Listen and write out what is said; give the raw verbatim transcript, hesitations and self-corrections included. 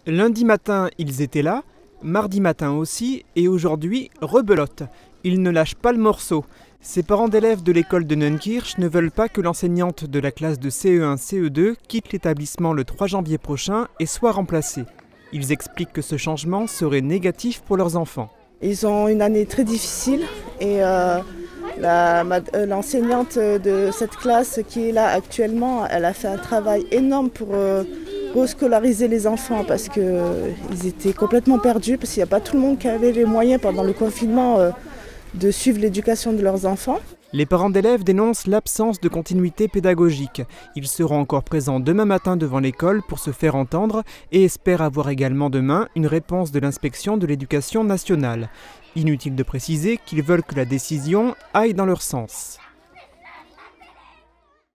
Lundi matin, ils étaient là, mardi matin aussi, et aujourd'hui, rebelote. Ils ne lâchent pas le morceau. Ces parents d'élèves de l'école de Neunkirch ne veulent pas que l'enseignante de la classe de C E un C E deux quitte l'établissement le trois janvier prochain et soit remplacée. Ils expliquent que ce changement serait négatif pour leurs enfants. Ils ont une année très difficile et euh, la, l'enseignante de cette classe qui est là actuellement, elle a fait un travail énorme pour euh, rescolariser les enfants parce qu'ils euh, étaient complètement perdus, parce qu'il n'y a pas tout le monde qui avait les moyens pendant le confinement euh, de suivre l'éducation de leurs enfants. Les parents d'élèves dénoncent l'absence de continuité pédagogique. Ils seront encore présents demain matin devant l'école pour se faire entendre et espèrent avoir également demain une réponse de l'inspection de l'éducation nationale. Inutile de préciser qu'ils veulent que la décision aille dans leur sens.